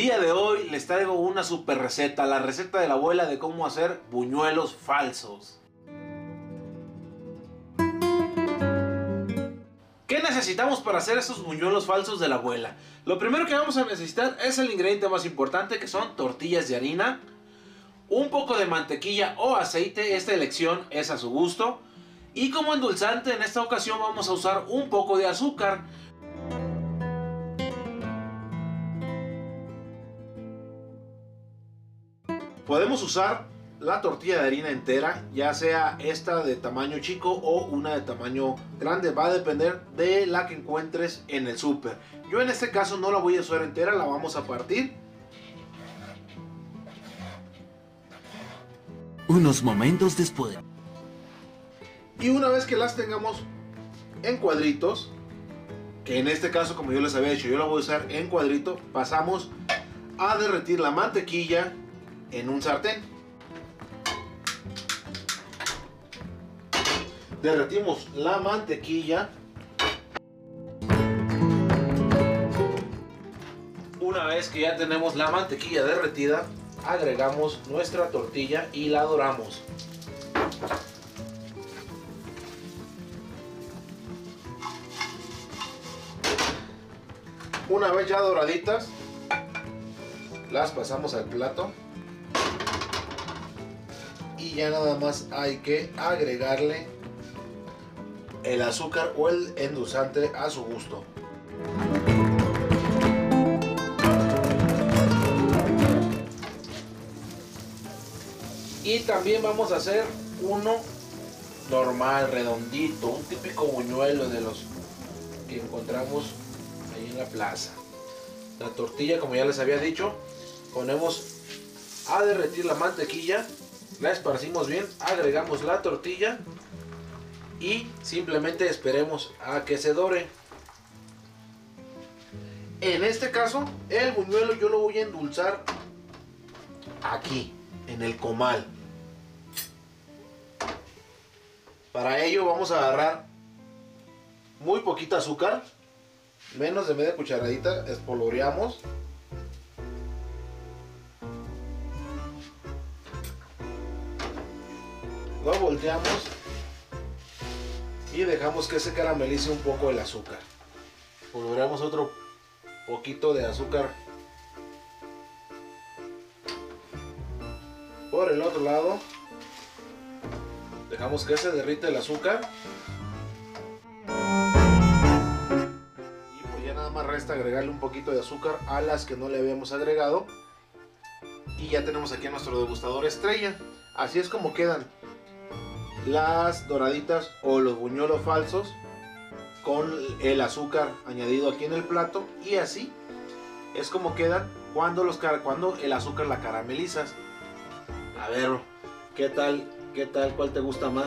día de hoy les traigo una super receta, la receta de la abuela de cómo hacer buñuelos falsos. ¿Qué necesitamos para hacer estos buñuelos falsos de la abuela? Lo primero que vamos a necesitar es el ingrediente más importante, que son tortillas de harina, un poco de mantequilla o aceite, esta elección es a su gusto, y como endulzante en esta ocasión vamos a usar un poco de azúcar. Podemos usar la tortilla de harina entera, ya sea esta de tamaño chico o una de tamaño grande, va a depender de la que encuentres en el súper. Yo en este caso no la voy a usar entera, la vamos a partir. Unos momentos después. Y una vez que las tengamos en cuadritos, que en este caso, como yo les había dicho, yo la voy a usar en cuadrito, pasamos a derretir la mantequilla en un sartén. Derretimos la mantequilla. Una vez que ya tenemos la mantequilla derretida, agregamos nuestra tortilla y la doramos. Una vez ya doraditas, las pasamos al plato. Y ya nada más hay que agregarle el azúcar o el endulzante a su gusto. Y también vamos a hacer uno normal, redondito, un típico buñuelo de los que encontramos ahí en la plaza. La tortilla, como ya les había dicho, ponemos a derretir la mantequilla, la esparcimos bien, agregamos la tortilla y simplemente esperemos a que se dore. En este caso, el buñuelo yo lo voy a endulzar aquí, en el comal. Para ello vamos a agarrar muy poquita azúcar, menos de media cucharadita, espolvoreamos. Lo volteamos y dejamos que se caramelice un poco el azúcar. Espolvoreamos otro poquito de azúcar por el otro lado. Dejamos que se derrite el azúcar. Y pues ya nada más resta agregarle un poquito de azúcar a las que no le habíamos agregado. Y ya tenemos aquí a nuestro degustador estrella. Así es como quedan las doraditas o los buñuelos falsos con el azúcar añadido aquí en el plato. Y así es como quedan cuando el azúcar la caramelizas. A ver, ¿qué tal? ¿Cuál te gusta más?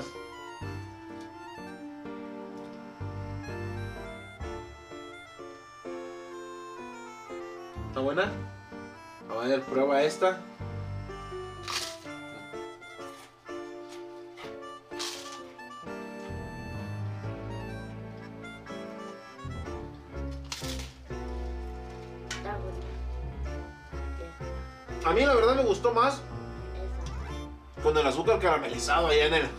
¿Está buena? A ver, prueba esta. A mí la verdad me gustó más con el azúcar caramelizado allá en el...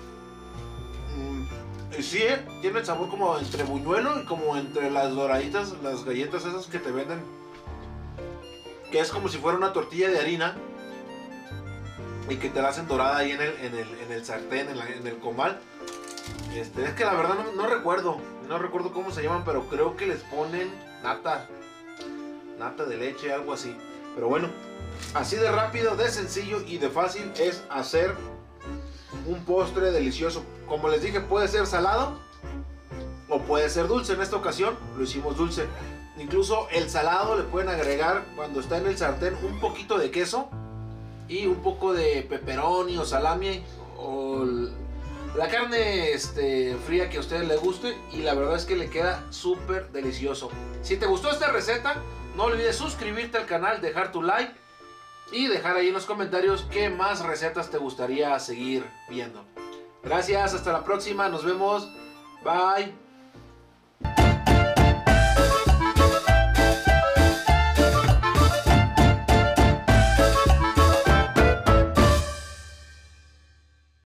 Sí, tiene el sabor como entre buñuelo y como entre las doraditas, las galletas esas que te venden, que es como si fuera una tortilla de harina y que te la hacen dorada ahí en el sartén, en el comal. Es que la verdad no recuerdo cómo se llaman, pero creo que les ponen nata de leche, algo así. Pero bueno, así de rápido, de sencillo y de fácil es hacer un postre delicioso. Como les dije, puede ser salado o puede ser dulce. En esta ocasión lo hicimos dulce. Incluso el salado le pueden agregar, cuando está en el sartén, un poquito de queso y un poco de pepperoni o salami o la carne fría que a ustedes les guste, y la verdad es que le queda súper delicioso. Si te gustó esta receta, no olvides suscribirte al canal, dejar tu like y dejar ahí en los comentarios qué más recetas te gustaría seguir viendo. Gracias, hasta la próxima, nos vemos, bye.